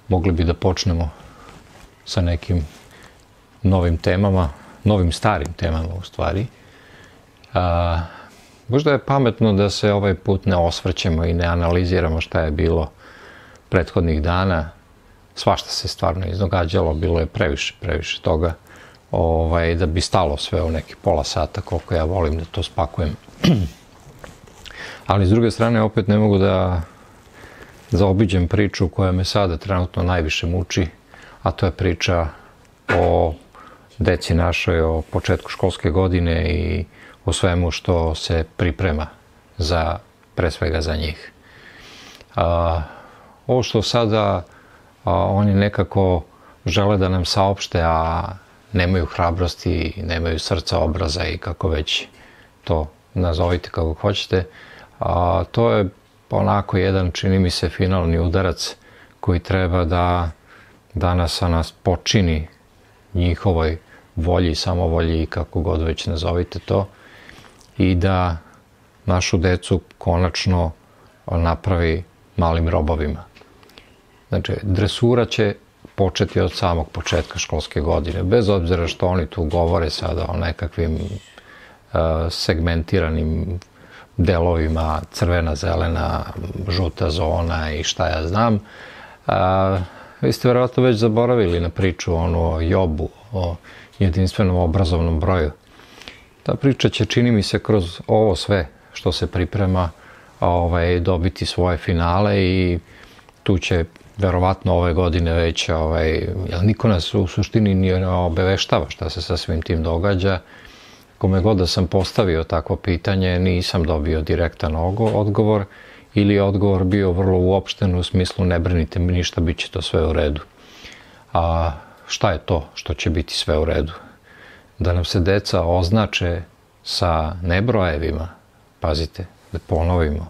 mogli bi da počnemo sa nekim novim temama, novim starim temama u stvari. Možda je pametno da se ovaj put ne osvrćemo i ne analiziramo šta je bilo prethodnih dana. Svašta se stvarno izdogađalo, bilo je previše toga, da bi stalo sve u neki pola sata, koliko ja volim da to spakujem. Ali s druge strane opet ne mogu da zaobiđem priču koja me sada trenutno najviše muči, a to je priča o deci našoj, o početku školske godine i o svemu što se priprema pre svega za njih. Ovo što sada oni nekako žele da nam saopšte, a nemaju hrabrosti, nemaju srca, obraza i kako već to nazovite kako hoćete, to je onako jedan, čini mi se, finalni udarac koji treba da danas nas počini njihovoj volji, samovolji i kako god već nazovite to, i da našu decu konačno napravi malim robovima. Znači, dresura će početi od samog početka školske godine, bez obzira što oni tu govore sada o nekakvim segmentiranim delovima, crvena, zelena, žuta zona i šta ja znam. Vi ste verovatno već zaboravili na priču o JOB-u, o jedinstvenom obrazovnom broju. Ta priča će, čini mi se, kroz ovo sve što se priprema dobiti svoje finale i tu će verovatno ove godine već, jer niko nas u suštini ne obaveštava šta se sa svim tim događa. Kome god da sam postavio takvo pitanje, nisam dobio direktan odgovor ili je odgovor bio vrlo uopšten u smislu ne brinite mi ništa, bit će to sve u redu. A šta je to što će biti sve u redu? Da nam se deca označe sa nebrojevima, pazite, da ponovimo,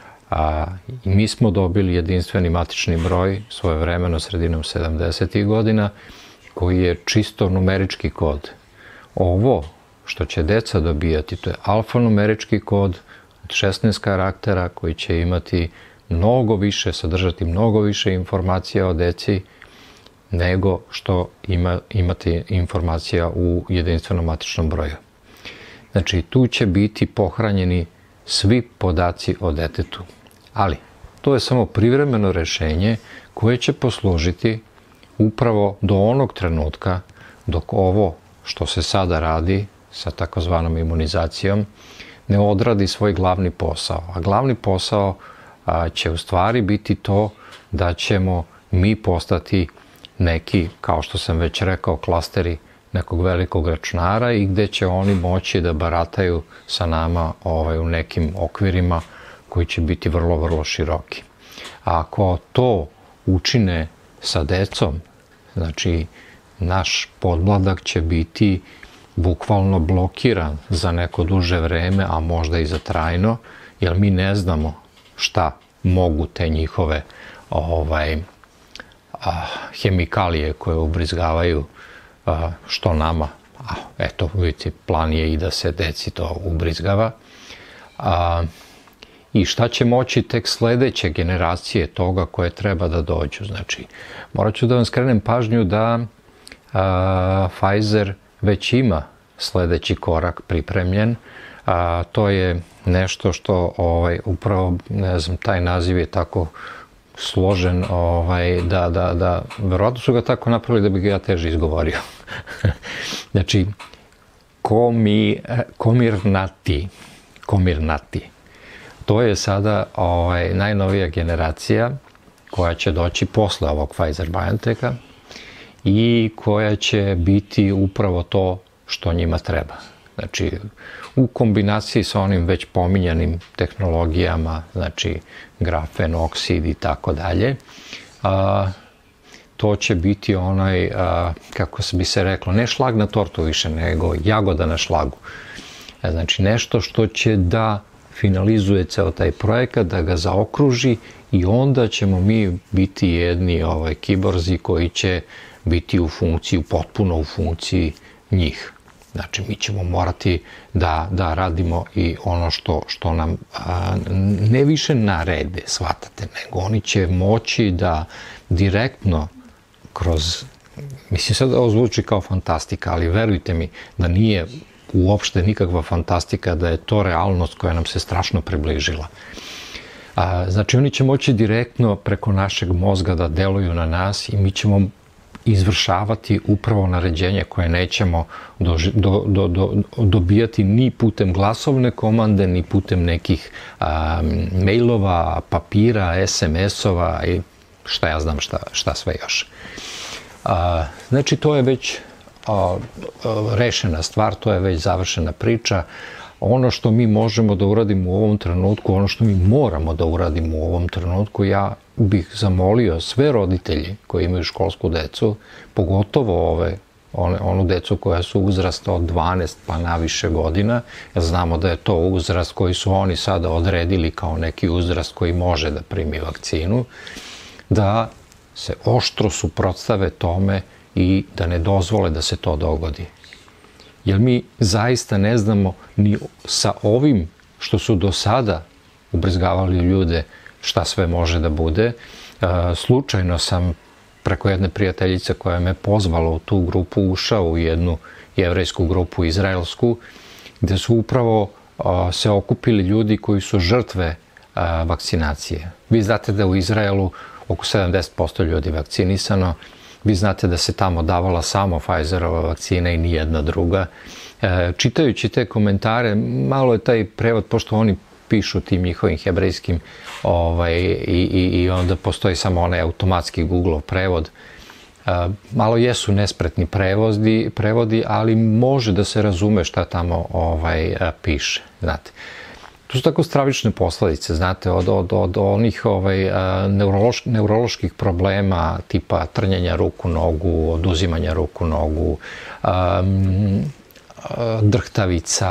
i mi smo dobili jedinstveni matični broj svojevremeno sredinom 70. godina, koji je čisto numerički kod. Ovo što će deca dobijati, to je alfanumerički kod od 16 karaktera koji će imati mnogo više, sadržati mnogo više informacija o deci nego što imate informacija u jedinstvenom matičnom broju. Znači, tu će biti pohranjeni svi podaci o detetu. Ali, to je samo privremeno rešenje koje će poslužiti upravo do onog trenutka dok ovo što se sada radi sa takozvanom imunizacijom ne odradi svoj glavni posao. A glavni posao će u stvari biti to da ćemo mi postati neki, kao što sam već rekao, klasteri nekog velikog računara i gde će oni moći da barataju sa nama u nekim okvirima koji će biti vrlo, vrlo široki. A ako to učine sa decom, znači naš podmladak će biti bukvalno blokiran za neko duže vreme, a možda i za trajno, jer mi ne znamo šta mogu te njihove hemikalije koje ubrizgavaju što nama. Eto, vidite, plan je i da se deci to ubrizgava. I šta će moći tek sledeće generacije toga koje treba da dođu. Znači, morat ću da vam skrenem pažnju da Pfizer već ima sledeći korak pripremljen. To je nešto što upravo, ne znam, taj naziv je tako složen da verovatno su ga tako napravili da bi ga ja teže izgovorio. Znači, Comirnaty. To je sada najnovija generacija koja će doći posle ovog Pfizer-BioNTecha i koja će biti upravo to što njima treba. Znači, u kombinaciji sa onim već pominjanim tehnologijama, znači grafen, oksid i tako dalje, to će biti onaj, kako bi se reklo, ne šlag na tortu više, nego jagoda na šlagu. Znači, nešto što će da finalizuje ceo taj projekat, da ga zaokruži i onda ćemo mi biti jedni kiborzi koji će biti u funkciji, potpuno u funkciji njih. Znači, mi ćemo morati da radimo i ono što nam ne više narede, shvatate, nego oni će moći da direktno kroz, mislim sad ovo zvuči kao fantastika, ali verujte mi da nije uopšte nikakva fantastika, da je to realnost koja nam se strašno približila. Znači, oni će moći direktno preko našeg mozga da deluju na nas i mi ćemo izvršavati upravo naređenje koje nećemo dobijati ni putem glasovne komande, ni putem nekih mailova, papira, SMS-ova i šta ja znam šta sve još. Znači, to je već rešena stvar, to je već završena priča. Ono što mi možemo da uradimo u ovom trenutku, ono što mi moramo da uradimo u ovom trenutku, ja bih zamolio sve roditelji koji imaju školsku decu, pogotovo onu decu koja su uzrasta od 12 pa naviše godina, jer znamo da je to uzrast koji su oni sada odredili kao neki uzrast koji može da primi vakcinu, da se oštro suprotstave tome i da ne dozvole da se to dogodi. Jer mi zaista ne znamo ni sa ovim što su do sada ubrizgavali ljude šta sve može da bude. Slučajno sam preko jedne prijateljice koja me pozvala u tu grupu ušao u jednu jevrejsku grupu izraelsku, gde su upravo se okupili ljudi koji su žrtve vakcinacije. Vi znate da u Izraelu oko 70% ljudi vakcinisano. Vi znate da se tamo davala samo Pfizerova vakcina i nijedna druga. Čitajući te komentare, malo je taj prevod, pošto oni pišu tim njihovim hebrejskim i onda postoji samo onaj automatski Google prevod. Malo jesu nespretni prevodi, ali može da se razume šta tamo piše, znate. To su tako stravične posledice, znate, od onih neuroloških problema tipa trnjenja ruku, nogu, oduzimanja ruku, nogu, drhtavica,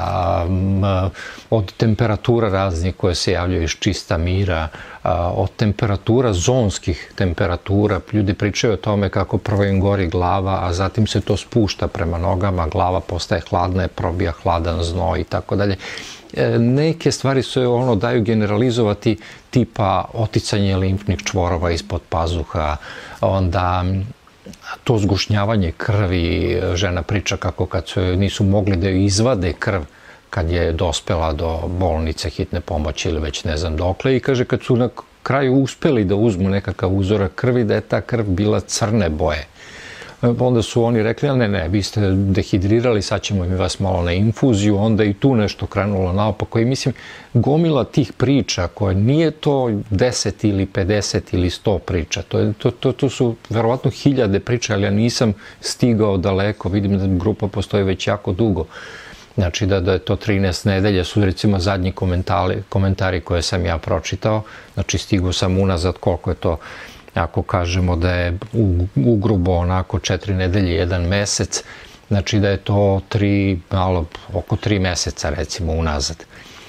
od temperatura raznih koje se javljaju iz čista mira, od temperatura, zonskih temperatura. Ljudi pričaju o tome kako prvo im gori glava, a zatim se to spušta prema nogama, glava postaje hladna, probija hladan znoj i tako dalje. Neke stvari se daju generalizovati, tipa oticanje limfnih čvorova ispod pazuha, onda to zgušnjavanje krvi, žena priča kako kad nisu mogli da joj izvade krv kad je dospela do bolnice hitne pomoći ili već ne znam dokle, i kaže kad su na kraju uspeli da uzmu nekakav uzorak krvi, da je ta krv bila crne boje. Onda su oni rekli, ne, vi ste dehidrirali, sad ćemo mi vas malo na infuziju, onda i tu nešto krenulo naopako. I mislim, gomila tih priča koje nije to 10 ili 50 ili 100 priča, to su verovatno hiljade priča, ali ja nisam stigao daleko, vidim da grupa postoji već jako dugo. Znači da je to 13 nedelja, su recimo zadnji komentari koje sam ja pročitao, znači stigao sam unazad koliko je to, ako kažemo da je ugrubo onako 4 nedelje, 1 mesec, znači da je to oko 3 meseca recimo unazad.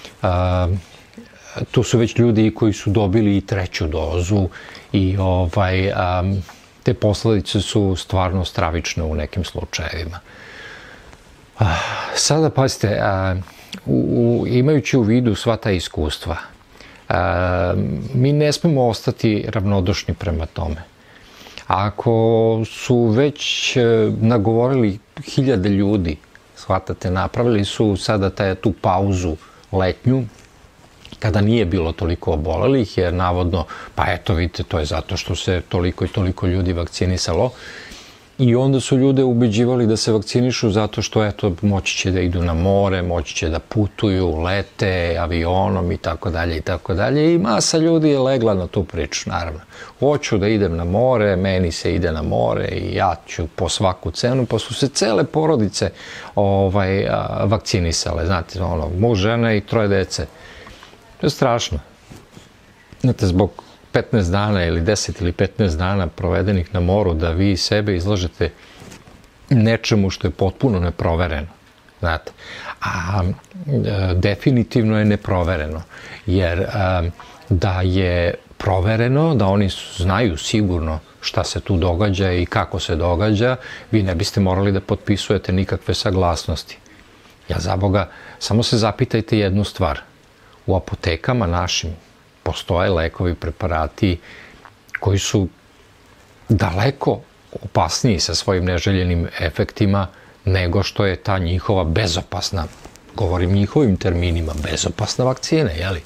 Tu su već ljudi koji su dobili i 3. dozu i te posledice su stvarno stravične u nekim slučajevima. Sada pazite, imajući u vidu sva ta iskustva, mi ne smemo ostati ravnodušni prema tome. Ako su već nagovorili hiljade ljudi, shvatate, napravili su sada tu pauzu letnju, kada nije bilo toliko obolelih, jer navodno, pa eto vidite, to je zato što se toliko i toliko ljudi vakcinisalo, i onda su ljude ubeđivali da se vakcinišu zato što, eto, moći će da idu na more, moći će da putuju, lete avionom i tako dalje i tako dalje. I masa ljudi je legla na tu priču, naravno. Hoću da idem na more, meni se ide na more i ja ću po svaku cenu, pa su se cele porodice vakcinisale. Znate, muž, žena i 3 dece. To je strašno. Znate, zbog 15 dana ili 10 ili 15 dana provedenih na moru, da vi sebe izlažete nečemu što je potpuno neprovereno. Znate, a definitivno je neprovereno, jer da je provereno, da oni znaju sigurno šta se tu događa i kako se događa, vi ne biste morali da potpisujete nikakve saglasnosti. Ja, za Boga, samo se zapitajte jednu stvar. U apotekama našim postoje lekovi, preparati koji su daleko opasniji sa svojim neželjenim efektima nego što je ta njihova bezopasna, govorim njihovim terminima, bezopasna vakcina, jeli?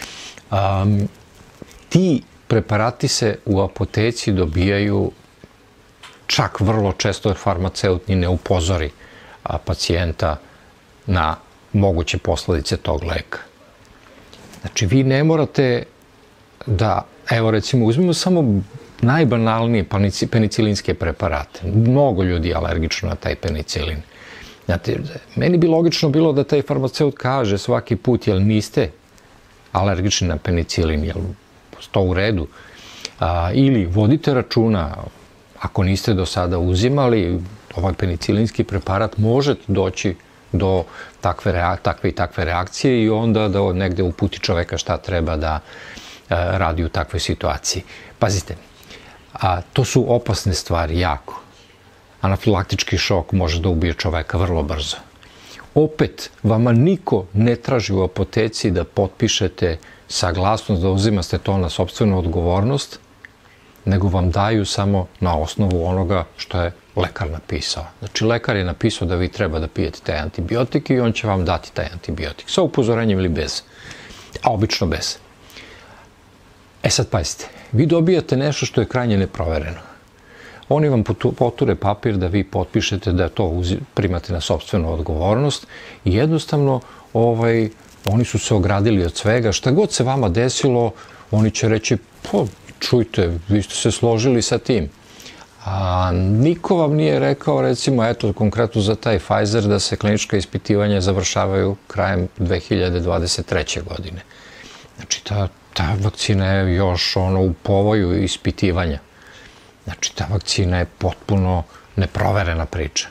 Ti preparati se u apoteci dobijaju čak vrlo često jer farmaceut ni ne upozori pacijenta na moguće posledice tog leka. Znači, vi ne morate da, evo recimo, uzmimo samo najbanalnije penicilinske preparate. Mnogo ljudi je alergično na taj penicilin. Znate, meni bi logično bilo da taj farmaceut kaže svaki put, jel niste alergični na penicilin, jel to u redu? Ili vodite računa, ako niste do sada uzimali, ovaj penicilinski preparat može doći do takve i takve reakcije i onda da negde uputi čoveka šta treba da radi u takvoj situaciji. Pazite, to su opasne stvari, jako. Anafilaktički šok može da ubije čoveka vrlo brzo. Opet, vama niko ne traži u apoteci da potpišete saglasnost, da uzimate to na sopstvenu odgovornost, nego vam daju samo na osnovu onoga što je lekar napisao. Znači, lekar je napisao da vi treba da pijete taj antibiotik i on će vam dati taj antibiotik. Sa upozorenjem ili bez. A obično bez. E sad, pazite, vi dobijate nešto što je krajnje neprovereno. Oni vam poture papir da vi potpišete da to primate na sopstvenu odgovornost i jednostavno oni su se ogradili od svega. Šta god se vama desilo, oni će reći, čujte, vi ste se složili sa tim. A niko vam nije rekao, recimo, eto, konkretno za taj Pfizer, da se klinička ispitivanja završavaju krajem 2023. godine. Znači, ta vakcina je još u povoju ispitivanja. Znači, ta vakcina je potpuno neproverena priča.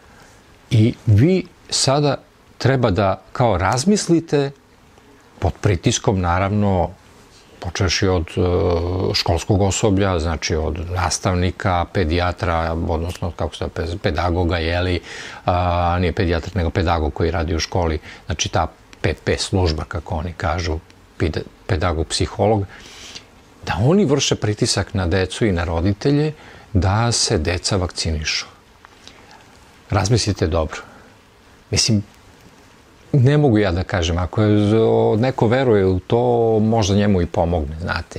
I vi sada treba da kao razmislite pod pritiskom, naravno, počevši od školskog osoblja, znači od nastavnika, pedijatra, odnosno, kako se zove, pedagoga, jeli, nije pedijatar, nego pedagog koji radi u školi, znači ta PP služba, kako oni kažu, pedagog, psiholog, da oni vrše pritisak na decu i na roditelje da se deca vakcinišu. Razmislite dobro. Mislim, ne mogu ja da kažem, ako neko veruje u to, možda njemu i pomogne, znate.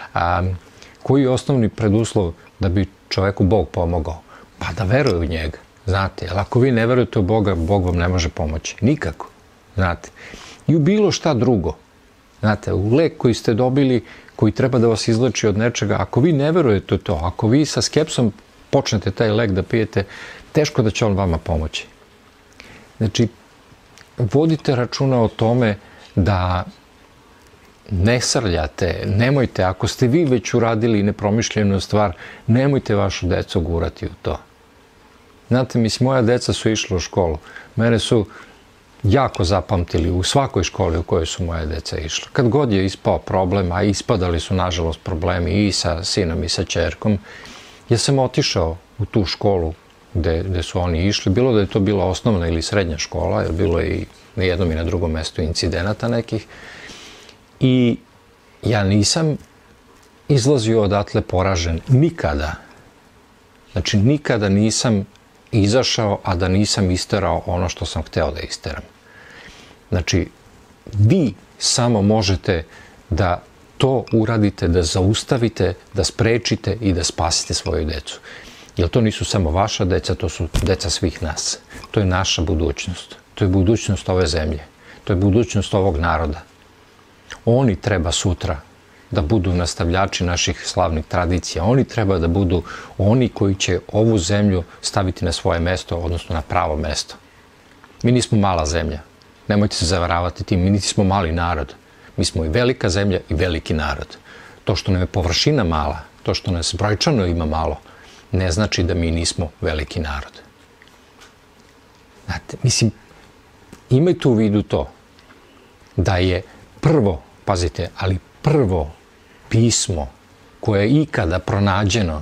Koji je osnovni preduslov da bi čoveku Bog pomogao? Pa da veruje u njega, znate. Jer ako vi ne verujete u Boga, Bog vam ne može pomoći. Nikako, znate. I u bilo šta drugo. Znate, u lek koji ste dobili, koji treba da vas izleči od nečega, ako vi ne verujete u to, ako vi sa skepsom počnete taj lek da pijete, teško da će on vama pomoći. Znači, vodite računa o tome da ne srljate, nemojte, ako ste vi već uradili nepromišljenu stvar, nemojte vašu decu gurati u to. Znate, moja deca su išla u školu. Mene su jako zapamtili u svakoj školi u kojoj su moje deca išla. Kad god je ispao problem, a ispadali su, nažalost, problemi i sa sinom i sa ćerkom, ja sam otišao u tu školu gde su oni išli, bilo da je to bila osnovna ili srednja škola, jer bilo je i na jednom i na drugom mestu incidenata nekih. I ja nisam izlazio odatle poražen. Nikada. Znači, nikada nisam izašao, a da nisam isterao ono što sam hteo da isteram. Znači, vi samo možete da to uradite, da zaustavite, da sprečite i da spasite svoju decu. Jer to nisu samo vaša deca, to su deca svih nas. To je naša budućnost. To je budućnost ove zemlje. To je budućnost ovog naroda. Oni treba sutra da budu nastavljači naših slavnih tradicija. Oni treba da budu oni koji će ovu zemlju staviti na svoje mesto, odnosno na pravo mesto. Mi nismo mala zemlja. Nemojte se zavaravati tim. Mi nismo mali narod. Mi smo i velika zemlja i veliki narod. To što nam je površina mala, to što nas brojčano ima malo, ne znači da mi nismo veliki narod. Znate, mislim, imajte u vidu to da je prvo, pazite, ali prvo pismo koje je ikada pronađeno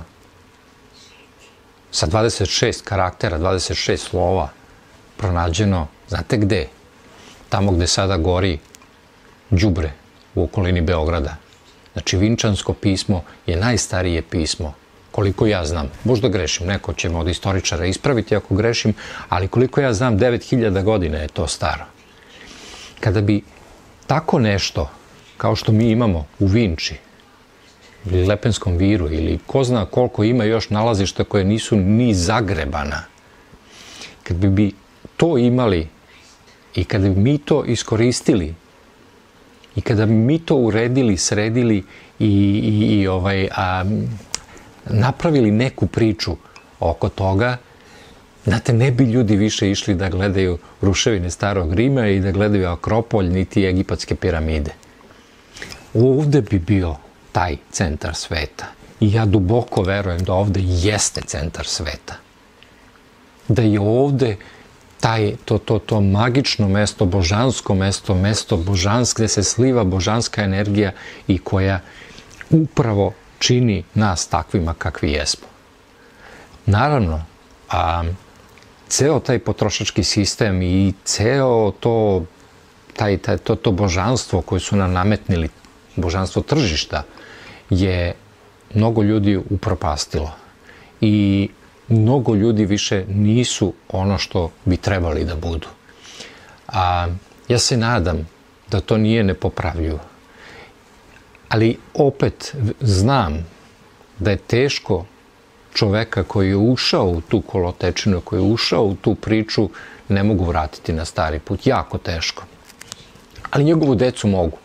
sa 26 karaktera, 26 slova, pronađeno, znate gde? Tamo gde sada gori đubre u okolini Beograda. Znači, Vinčansko pismo je najstarije pismo, koliko ja znam. Možda grešim, neko će me od istoričara ispraviti ako grešim, ali koliko ja znam, 9000 godina je to staro. Kada bi tako nešto, kao što mi imamo u Vinči, ili Lepenskom viru, ili ko zna koliko ima još nalazišta koje nisu ni zagrebana, kad bi to imali i kada bi mi to iskoristili i kada bi mi to uredili, sredili i napravili neku priču oko toga, znate, ne bi ljudi više išli da gledaju ruševine Starog Rima i da gledaju Akropolj niti egipatske piramide. Ovde bi bio taj centar sveta. I ja duboko verujem da ovde jeste centar sveta. Da je ovde to magično mesto, božansko mesto božansko, gde se sliva božanska energija i koja upravo čini nas takvima kakvi jesmo. Naravno, ceo taj potrošački sistem i ceo to božanstvo koje su nam nametnili, božanstvo tržišta, je mnogo ljudi upropastilo. I mnogo ljudi više nisu ono što bi trebali da budu. Ja se nadam da to nije nepopravljivo. Ali opet znam da je teško čoveka koji je ušao u tu kolotečinu, koji je ušao u tu priču, ne mogu vratiti na stari put. Jako teško. Ali njegovu decu mogu.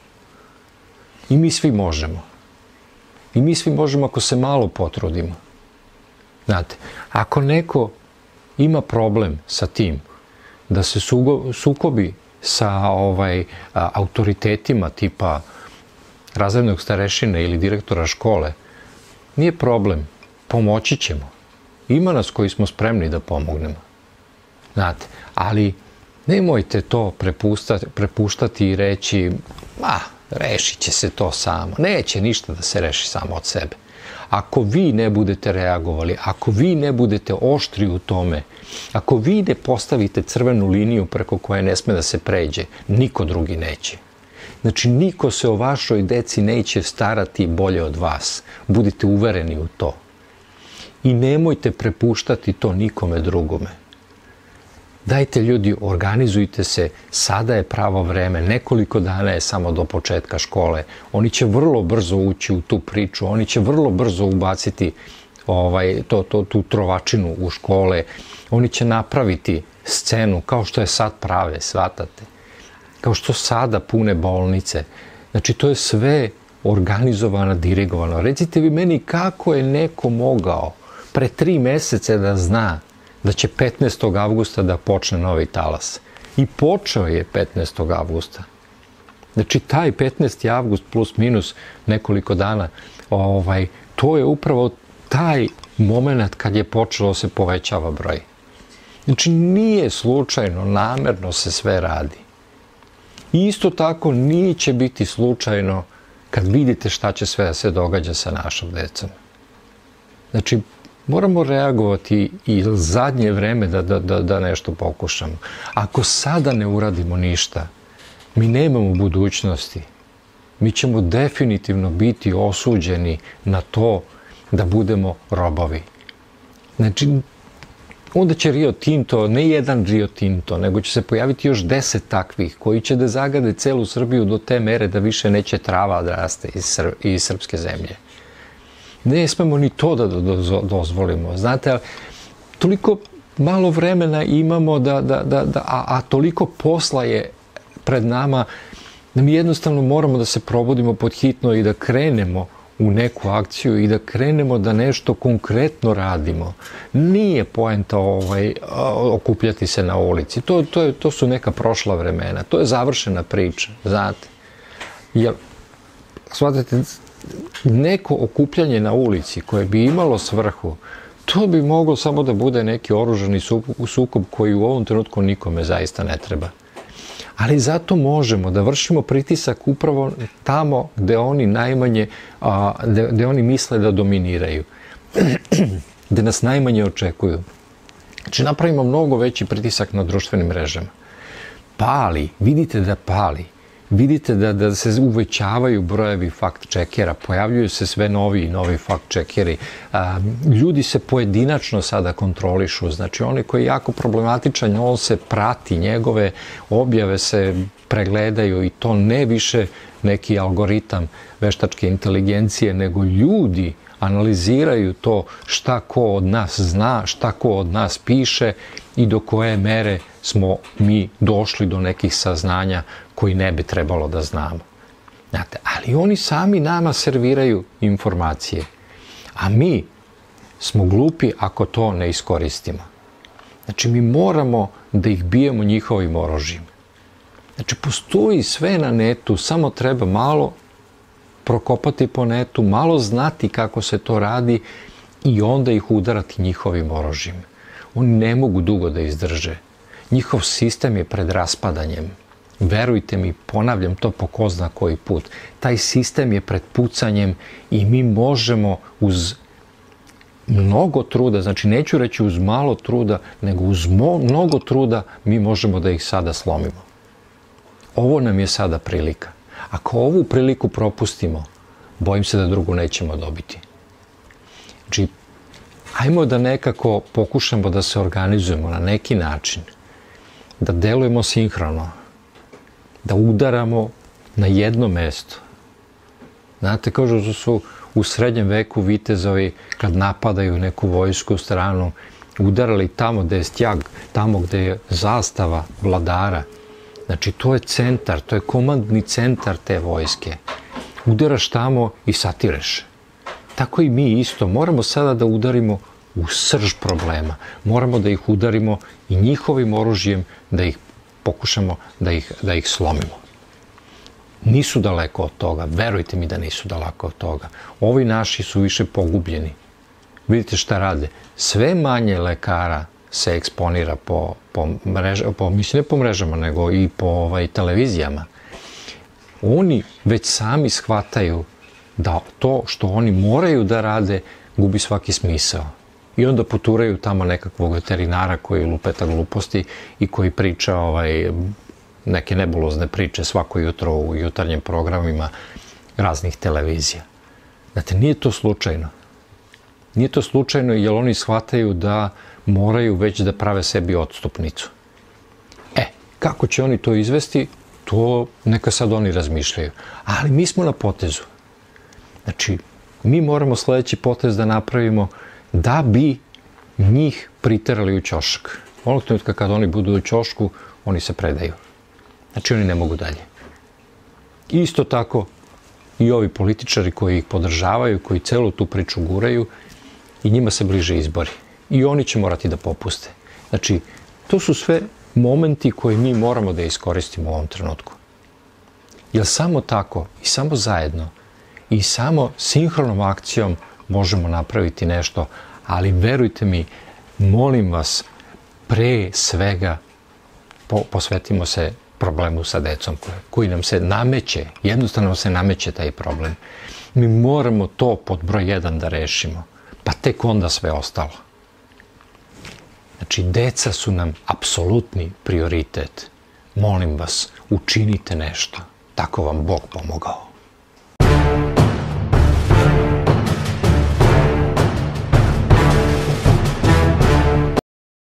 I mi svi možemo. I mi svi možemo ako se malo potrudimo. Znate, ako neko ima problem sa tim da se sukobi sa autoritetima tipa razrednog starešine ili direktora škole, nije problem, pomoći ćemo. Ima nas koji smo spremni da pomognemo. Znate, ali nemojte to prepuštati i reći, rešit će se to samo. Neće ništa da se reši samo od sebe. Ako vi ne budete reagovali, ako vi ne budete oštri u tome, ako vi ne postavite crvenu liniju preko koje ne sme da se pređe, niko drugi neće. Znači, niko se o vašoj deci neće starati bolje od vas. Budite uvereni u to. I nemojte prepuštati to nikome drugome. Dajte ljudi, organizujte se, sada je pravo vreme, nekoliko dana je samo do početka škole. Oni će vrlo brzo ući u tu priču, oni će vrlo brzo ubaciti tu trovačinu u škole, oni će napraviti scenu kao što je sad prave, shvatate? Kao što sada pune bolnice. Znači, to je sve organizovano, dirigovano. Recite vi meni kako je neko mogao pre 3 meseca da zna da će 15. avgusta da počne novi talas. I počeo je 15. avgusta. Znači, taj 15. avgust plus minus nekoliko dana, to je upravo taj moment kad je počelo se povećava broj. Znači, nije slučajno, namerno se sve radi. I isto tako nije će biti slučajno kad vidite šta će sve da se događa sa našom decom. Znači, moramo reagovati i zadnje vreme da nešto pokušamo. Ako sada ne uradimo ništa, mi nemamo budućnosti. Mi ćemo definitivno biti osuđeni na to da budemo robovi. Znači, onda će Rio Tinto, ne jedan Rio Tinto, nego će se pojaviti još 10 takvih koji će da zagade celu Srbiju do te mere da više neće trava da raste iz srpske zemlje. Ne smemo ni to da dozvolimo. Znate, toliko malo vremena imamo a toliko posla je pred nama da mi jednostavno moramo da se probudimo pod hitno i da krenemo u neku akciju i da krenemo da nešto konkretno radimo. Nije poenta okupljati se na ulici. To su neka prošla vremena. To je završena priča, znate. Jer, shvatate, neko okupljanje na ulici koje bi imalo svrhu, to bi moglo samo da bude neki oružani sukob koji u ovom trenutku nikome zaista ne treba. Ali zato možemo da vršimo pritisak upravo tamo gde oni najmanje, gde oni misle da dominiraju, gde nas najmanje očekuju. Znači napravimo mnogo veći pritisak na društvenim mrežama. Pali, vidite da pali. Vidite da se uvećavaju brojevi fact-checkera, pojavljuju se sve novi i novi fact-checkeri. Ljudi se pojedinačno sada kontrolišu, znači onaj koji je jako problematičan, on se prati, njegove objave se pregledaju i to ne više neki algoritam veštačke inteligencije, nego ljudi analiziraju to šta ko od nas zna, šta ko od nas piše i do koje mere smo mi došli do nekih saznanja koji ne bi trebalo da znamo. Znate, ali oni sami nama serviraju informacije, a mi smo glupi ako to ne iskoristimo. Znači, mi moramo da ih bijemo njihovim oružjem. Znači, postoji sve na netu, samo treba malo prokopati po netu, malo znati kako se to radi i onda ih udarati njihovim oružjem. Oni ne mogu dugo da izdrže. Njihov sistem je pred raspadanjem. Verujte mi, ponavljam to po ko zna koji put. Taj sistem je pred pucanjem i mi možemo uz mnogo truda, znači neću reći uz malo truda, nego uz mnogo truda mi možemo da ih sada slomimo. Ovo nam je sada prilika. Ako ovu priliku propustimo, bojim se da drugu nećemo dobiti. Znači, ajmo da nekako pokušamo da se organizujemo na neki način, da delujemo sinhrono, da udaramo na jedno mesto. Znate, kažu da su u srednjem veku vitezovi, kad napadaju neku vojsku stranu, udarali tamo gde je stjag, tamo gde je zastava vladara. Znači, to je centar, to je komandni centar te vojske. Udaraš tamo i satireš. Tako i mi isto. Moramo sada da udarimo u srž problema. Moramo da ih udarimo i njihovim oružjem, da ih pokušamo da ih slomimo. Nisu daleko od toga. Verujte mi da nisu daleko od toga. Ovi naši su više pogubljeni. Vidite šta rade. Sve manje lekara se eksponira mislim ne po mrežama, nego i po televizijama. Oni već sami shvataju da to što oni moraju da rade gubi svaki smisao. I onda poturaju tamo nekakvog veterinara koji lupeta gluposti i koji priča neke nebulozne priče svako jutro u jutarnjim programima raznih televizija. Znate, nije to slučajno. Nije to slučajno jer oni shvataju da moraju već da prave sebi odstupnicu. Kako će oni to izvesti, to neka sad oni razmišljaju. Ali mi smo na potezu. Znači, mi moramo sledeći potez da napravimo da bi njih priterali u ćošak. Onog trenutka kad oni budu u ćošku, oni se predaju. Znači, oni ne mogu dalje. Isto tako i ovi političari koji ih podržavaju, koji celu tu priču guraju, i njima se bliže izbori. I oni će morati da popuste. Znači, to su sve momenti koje mi moramo da iskoristimo u ovom trenutku. Jer samo tako i samo zajedno i samo sinhronom akcijom možemo napraviti nešto, ali verujte mi, molim vas, pre svega posvetimo se problemu sa decom koji nam se nameće, jednostavno se nameće taj problem. Mi moramo to pod broj 1 da rešimo, pa tek onda sve ostalo. Znači, deca su nam apsolutni prioritet. Molim vas, učinite nešto. Tako vam Bog pomogao.